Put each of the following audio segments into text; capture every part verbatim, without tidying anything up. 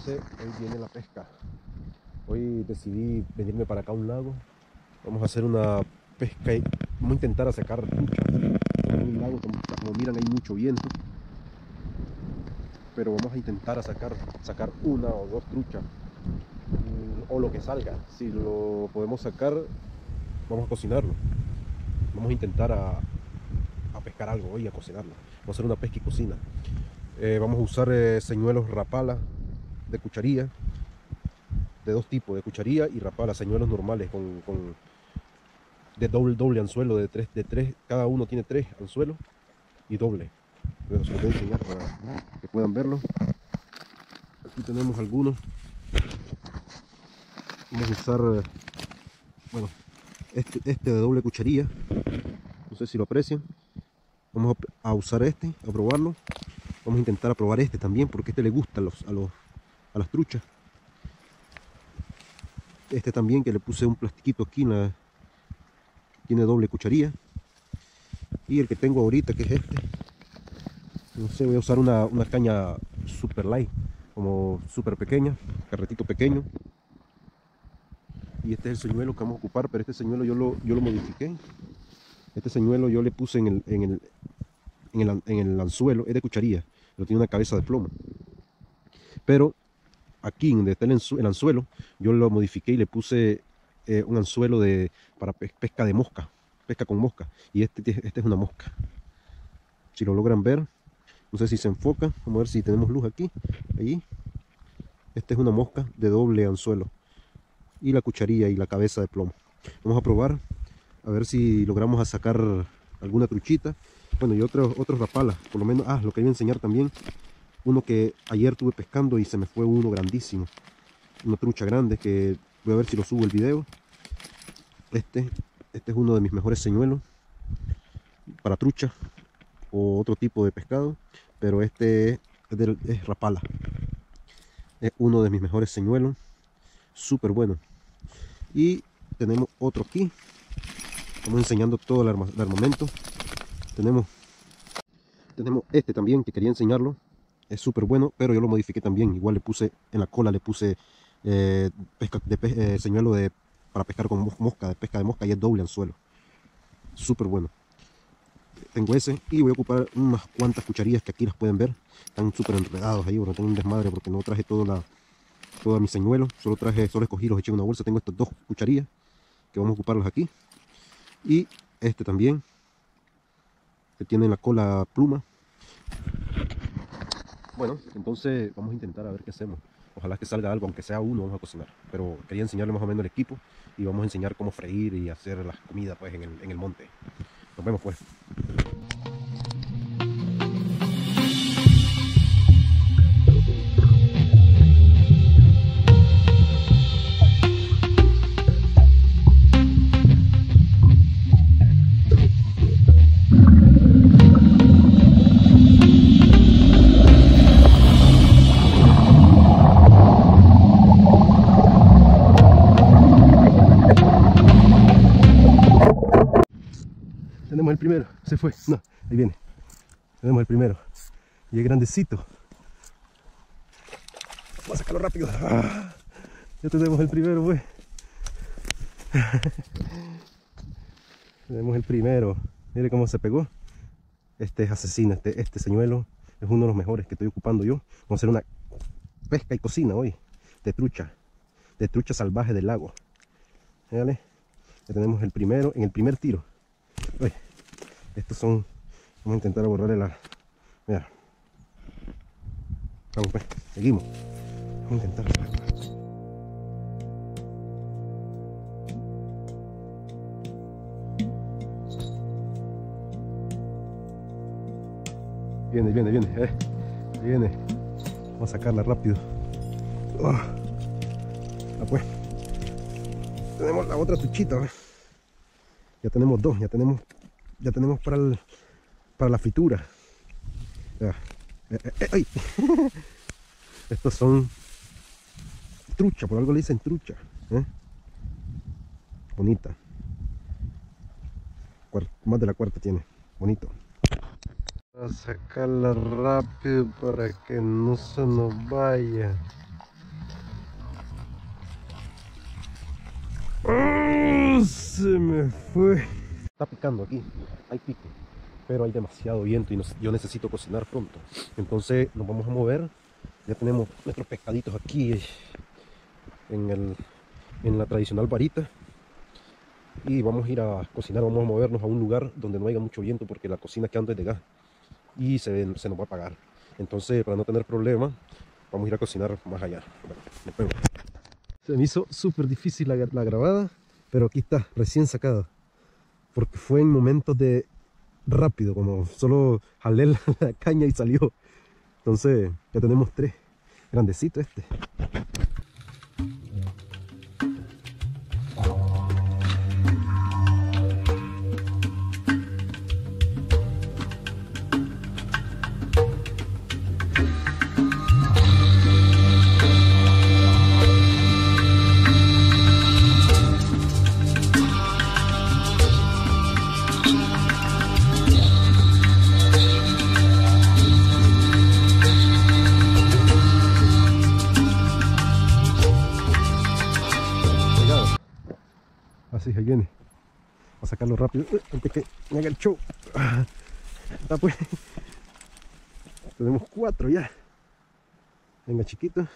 Entonces hoy viene la pesca. Hoy decidí venirme para acá a un lago. Vamos a hacer una pesca y vamos a intentar a sacar trucha. En un lago, como, como miran, hay mucho viento. Pero vamos a intentar a sacar, sacar una o dos truchas. O lo que salga. Si lo podemos sacar, vamos a cocinarlo. Vamos a intentar a, a pescar algo hoy, a cocinarlo. Vamos a hacer una pesca y cocina. Eh, vamos a usar eh, señuelos rapala de cucharilla, de dos tipos, de cucharilla y rapala, señuelos normales con, con de doble doble anzuelo, de tres, de tres, cada uno tiene tres anzuelos y doble. Pero se los voy a enseñar para que puedan verlo. Aquí tenemos algunos. Vamos a usar, bueno, este, este de doble cucharilla, no sé si lo aprecian. Vamos a, a usar este, a probarlo. Vamos a intentar a probar este también, porque este le gusta a, los, a, los, a las truchas. Este también, que le puse un plastiquito aquí, en la, tiene doble cucharilla. Y el que tengo ahorita, que es este, no sé, voy a usar una, una caña super light, como super pequeña, carretito pequeño. Y este es el señuelo que vamos a ocupar, pero este señuelo yo lo, yo lo modifiqué. Este señuelo yo le puse en el, en el, en el, en el anzuelo, es de cucharilla, pero tiene una cabeza de plomo. Pero aquí donde está el, el anzuelo, yo lo modifiqué y le puse eh, un anzuelo de, para pesca de mosca, pesca con mosca. Y este, este es una mosca. Si lo logran ver, no sé si se enfoca, vamos a ver si tenemos luz aquí, allí. Este es una mosca de doble anzuelo. Y la cucharilla y la cabeza de plomo. Vamos a probar, a ver si logramos a sacar alguna truchita. Bueno, y otros otros rapalas, por lo menos. Ah, lo que iba a enseñar también, uno que ayer estuve pescando y se me fue uno grandísimo, una trucha grande, que voy a ver si lo subo el video. Este, este es uno de mis mejores señuelos para trucha o otro tipo de pescado, pero este es, de, es rapala. Es uno de mis mejores señuelos, súper bueno. Y tenemos otro aquí. Vamos enseñando todo el, arma, el armamento. Tenemos, tenemos este también, que quería enseñarlo. Es súper bueno, pero yo lo modifiqué también. Igual le puse en la cola, le puse eh, pesca, de, eh, señuelo de, para pescar con mosca, de pesca de mosca, y es doble anzuelo. Súper bueno. Tengo ese y voy a ocupar unas cuantas cucharillas que aquí las pueden ver. Están súper enredados ahí, bueno, tengo un desmadre porque no traje todo la, todo mi señuelo. Solo traje, solo escogí, los eché en una bolsa. Tengo estas dos cucharillas que vamos a ocuparlas aquí. Y este también, que tiene la cola pluma. Bueno, entonces vamos a intentar a ver qué hacemos. Ojalá que salga algo, aunque sea uno, vamos a cocinar. Pero quería enseñarle más o menos el equipo y vamos a enseñar cómo freír y hacer las comidas pues en el, en el monte. Nos vemos pues. Tenemos el primero, se fue, no, ahí viene. Tenemos el primero y es grandecito. Vamos a sacarlo rápido. Ah, ya tenemos el primero, pues. Tenemos el primero. Mire cómo se pegó. Este es asesino, este, este señuelo es uno de los mejores que estoy ocupando yo. Vamos a hacer una pesca y cocina hoy de trucha, de trucha salvaje del lago. Fíjale, ya tenemos el primero en el primer tiro. Uy, estos son, vamos a intentar borrarle la, mira, vamos pues, seguimos, vamos a intentar sacarla. Viene, viene, viene, eh, viene, vamos a sacarla rápido. Oh. Ah, pues, tenemos la otra truchita, ¿eh? Ya tenemos dos, ya tenemos, ya tenemos para el, para la fritura. Ya. Eh, eh, eh, ¡ay! Estos son trucha, por algo le dicen trucha, ¿eh? Bonita. Cuart más de la cuarta tiene, bonito. A sacarla rápido para que no se nos vaya. ¡Oh! Se me fue. Está picando aquí, hay pique, pero hay demasiado viento y nos, yo necesito cocinar pronto. Entonces nos vamos a mover. Ya tenemos nuestros pescaditos aquí en, el, en la tradicional varita. Y vamos a ir a cocinar, vamos a movernos a un lugar donde no haya mucho viento porque la cocina que ando es de gas y se, se nos va a apagar. Entonces, para no tener problemas, vamos a ir a cocinar más allá. Bueno, nos vemos. Se me hizo súper difícil la, la grabada, pero aquí está, recién sacada. Porque fue en momentos de rápido, como solo jalé la, la caña y salió. Entonces, ya tenemos tres. Grandecito este. Así, ahí viene. A sacarlo rápido antes que me haga el show. Está pues. Tenemos cuatro ya. Venga, chiquito.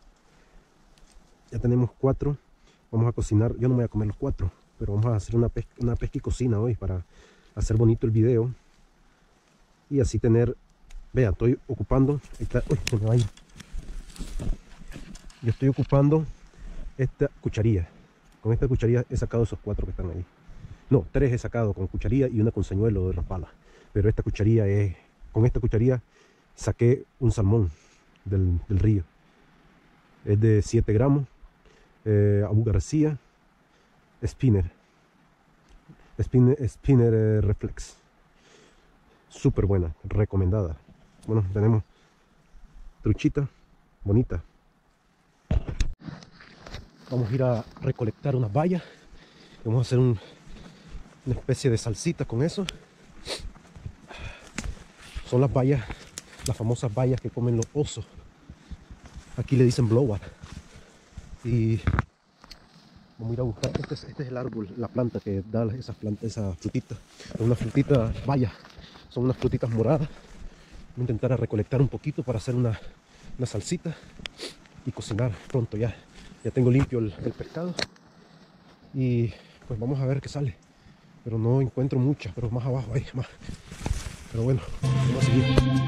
Ya tenemos cuatro. Vamos a cocinar. Yo no me voy a comer los cuatro, pero vamos a hacer una pesca, una pesca y cocina hoy para hacer bonito el video. Y así tener. Vean, estoy ocupando. Ahí está. Uy, se me va a ir. Yo estoy ocupando esta cucharilla. Con esta cucharilla he sacado esos cuatro que están ahí. No, tres he sacado con cucharilla y una con señuelo de las palas. Pero esta cucharilla es... Con esta cucharilla saqué un salmón del, del río. Es de siete gramos. Eh, Abu García. Spinner. Spinner, Spinner eh, Reflex. Súper buena, recomendada. Bueno, tenemos truchita bonita. Vamos a ir a recolectar unas bayas. Vamos a hacer un, una especie de salsita con eso. Son las bayas, las famosas bayas que comen los osos. Aquí le dicen blower. Y vamos a ir a buscar. Este es, este es el árbol, la planta que da esas plantas, esas frutitas. Son unas frutitas bayas. Son unas frutitas moradas. Voy a intentar recolectar un poquito para hacer una, una salsita y cocinar pronto ya. Ya tengo limpio el, el pescado y pues vamos a ver qué sale, pero no encuentro muchas, pero más abajo hay más. Pero bueno, vamos a seguir.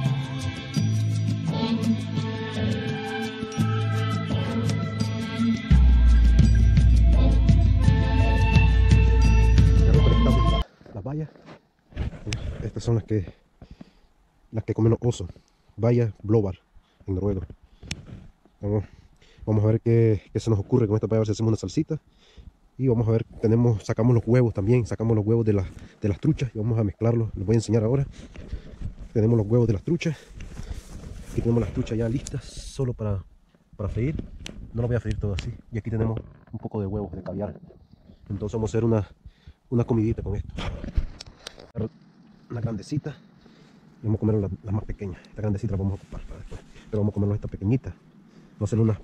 Ya recolectamos la, las bayas. Estas son las que las que comen los osos, bayas blower en noruego. Vamos. Vamos a ver qué, qué se nos ocurre con esta para ver si hacemos una salsita. Y vamos a ver, tenemos, sacamos los huevos también, sacamos los huevos de, la, de las truchas y vamos a mezclarlos. Les voy a enseñar ahora. Tenemos los huevos de las truchas. Aquí tenemos las truchas ya listas, solo para, para freír. No las voy a freír todo así. Y aquí tenemos un poco de huevos de caviar. Entonces vamos a hacer una, una comidita con esto. Una grandecita. Y vamos a comer las, las más pequeñas. Esta grandecita la vamos a ocupar para después. Pero vamos a comernos esta pequeñita. Vamos a hacer una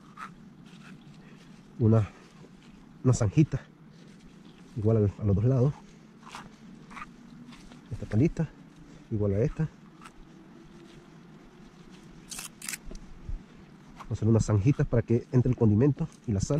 una, una zanjita igual a, a los dos lados. Esta está lista, igual a esta. Vamos a hacer unas zanjitas para que entre el condimento y la sal.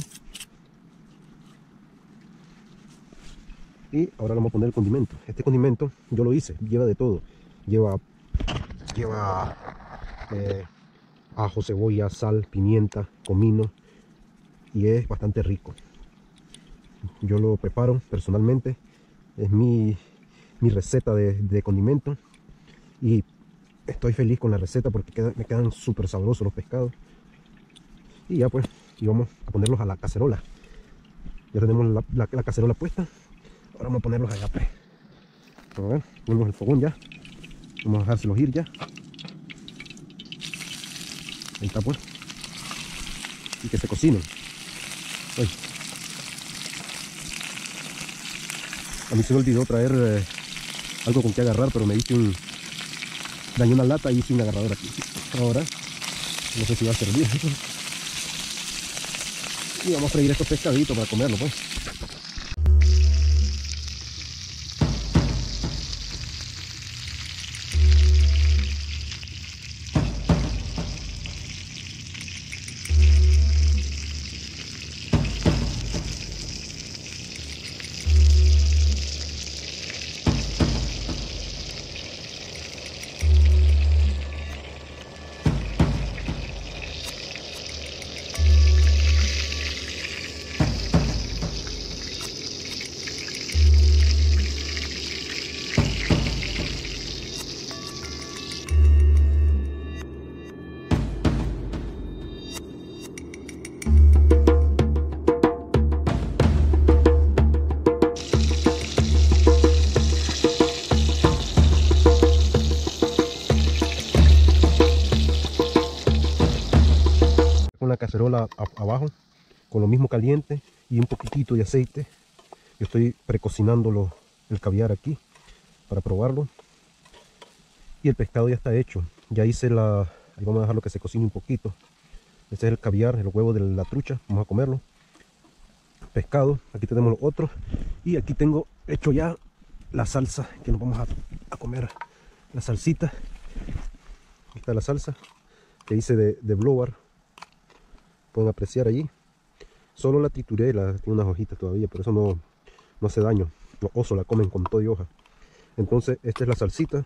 Y ahora vamos a poner el condimento. Este condimento yo lo hice, lleva de todo. Lleva, lleva eh, ajo, cebolla, sal, pimienta, comino. Y es bastante rico. Yo lo preparo personalmente. Es mi, mi receta de, de condimento. Y estoy feliz con la receta porque queda, me quedan súper sabrosos los pescados. Y ya pues, y vamos a ponerlos a la cacerola. Ya tenemos la, la, la cacerola puesta. Ahora vamos a ponerlos allá pues. A ver, ponemos el fogón ya. Vamos a dejárselos ir ya. Ahí está pues. Y que se cocinen. Ay. A mí se me olvidó traer eh, algo con que agarrar, pero me hice un... dañé una lata y hice un agarrador aquí. Ahora, no sé si va a servir. Y vamos a freír estos pescaditos para comerlo, pues. Con la cacerola a- abajo, con lo mismo caliente y un poquitito de aceite. Yo estoy precocinando lo- el caviar aquí para probarlo. Y el pescado ya está hecho. Ya hice la... Ahí vamos a dejarlo que se cocine un poquito. Este es el caviar, el huevo de la trucha. Vamos a comerlo. Pescado. Aquí tenemos los otros. Y aquí tengo hecho ya la salsa que nos vamos a, a comer. La salsita. Aquí está la salsa que hice de, de blower. Pueden apreciar allí. Solo la trituré, la, tiene unas hojitas todavía, pero eso no, no hace daño. Los osos la comen con todo y hoja. Entonces, esta es la salsita.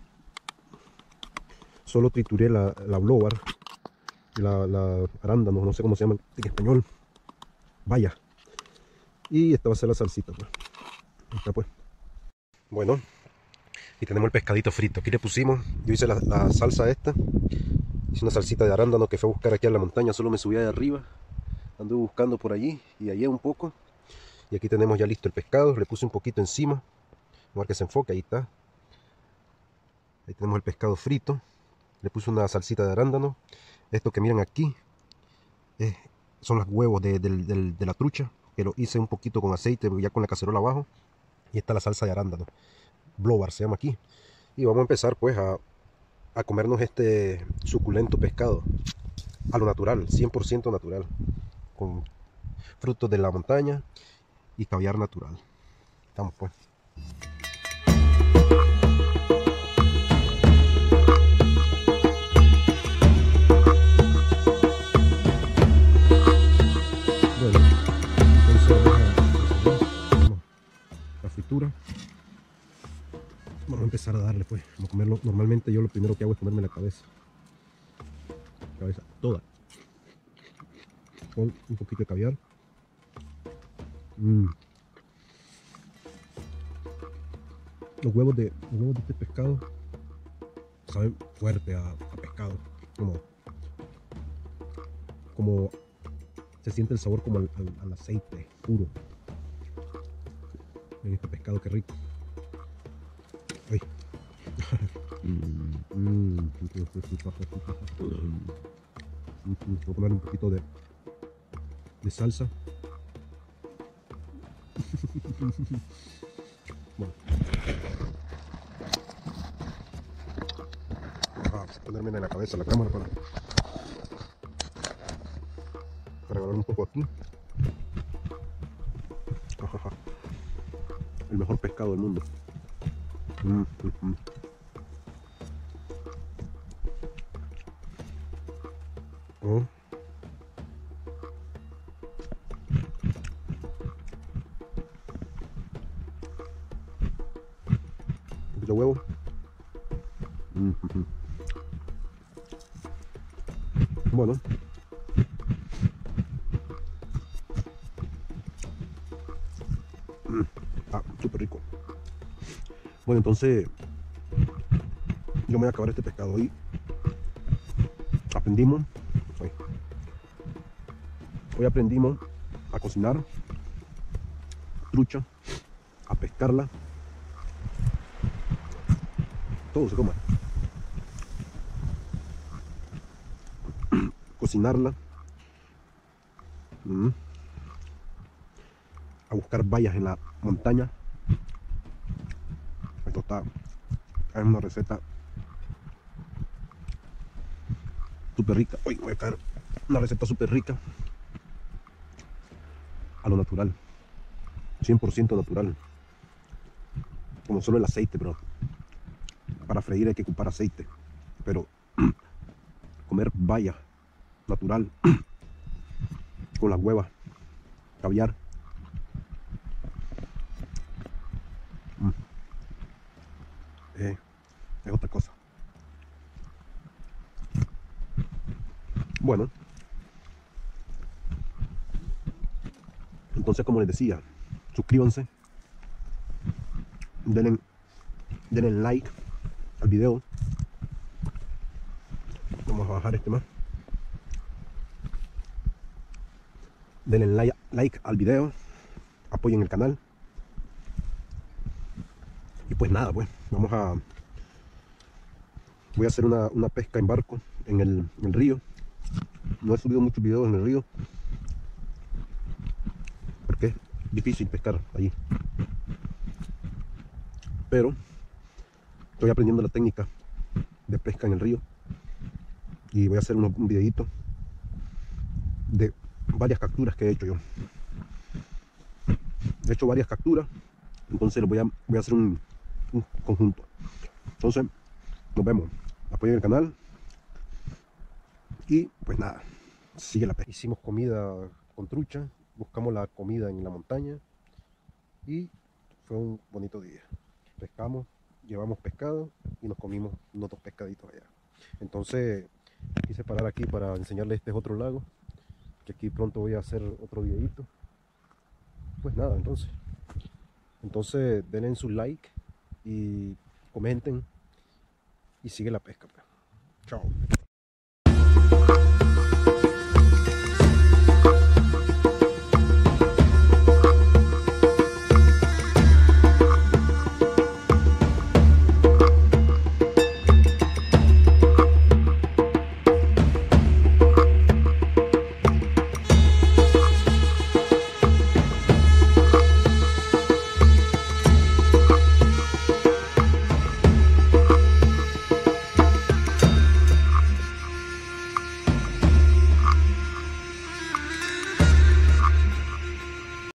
Solo trituré la, la blower, la, la arándano, no sé cómo se llama en español. Vaya. Y esta va a ser la salsita, pues. Ahí está, pues. Bueno, y tenemos el pescadito frito. Aquí le pusimos, yo hice la, la salsa esta. Hice una salsita de arándano que fue a buscar aquí a la montaña. Solo me subí de arriba. Anduve buscando por allí y allí un poco. Y aquí tenemos ya listo el pescado. Le puse un poquito encima. Vamos a ver que se enfoque. Ahí está. Ahí tenemos el pescado frito. Le puse una salsita de arándano. Esto que miran aquí eh, son los huevos de, de, de, de la trucha. Que lo hice un poquito con aceite, ya con la cacerola abajo. Y está la salsa de arándano. Blower se llama aquí. Y vamos a empezar pues a, a comernos este suculento pescado. A lo natural, cien por ciento natural. Con frutos de la montaña y caviar natural. Estamos pues. Bueno, entonces vamos a no, la fritura. Vamos a empezar a darle pues. Vamos a comerlo. Normalmente yo lo primero que hago es comerme la cabeza. La cabeza toda. Con un poquito de caviar. Mm. Los huevos de los huevos de este pescado saben fuerte a, a pescado, como como se siente el sabor como al, al, al aceite puro en este pescado. Que rico. Ay. mm, mm. Voy a poner un poquito de, de salsa. Bueno. Ah, ponerme en la cabeza la cámara para, para agarrar un poco aquí. Ajaja. El mejor pescado del mundo. Mm, mm, mm. Oh. Un poquito de huevo. Mm, mm, mm. Bueno. Mm. Ah, súper rico. Bueno, entonces yo me voy a acabar este pescado hoy. Aprendimos. Hoy, hoy aprendimos a cocinar trucha, a pescarla. Todo se come. Cocinarla. Mm. A buscar bayas en la montaña. Esto está, es una receta súper rica. Uy, voy a caer. Una receta súper rica. a lo natural, cien por ciento natural, como solo el aceite, pero para freír hay que ocupar aceite, pero comer baya natural con las huevas, caviar, mm, eh, es otra cosa. Bueno, entonces, como les decía, suscríbanse, denle, denle like al video. Vamos a bajar este más. Denle like, like al video, apoyen el canal. Y pues nada, pues vamos a... Voy a hacer una, una pesca en barco en el, en el río. No he subido muchos videos en el río porque es difícil pescar allí. Pero estoy aprendiendo la técnica de pesca en el río. Y voy a hacer unos, un videito de varias capturas que he hecho yo. He hecho varias capturas, entonces voy a, voy a hacer un, un conjunto. Entonces, nos vemos. Apoyen el canal. Y pues nada, sigue la pesca. Hicimos comida con trucha, buscamos la comida en la montaña y fue un bonito día. Pescamos, llevamos pescado y nos comimos unos dos pescaditos allá. Entonces quise parar aquí para enseñarles este otro lago, que aquí pronto voy a hacer otro videito. Pues nada, entonces entonces denle su like y comenten y sigue la pesca. Chao.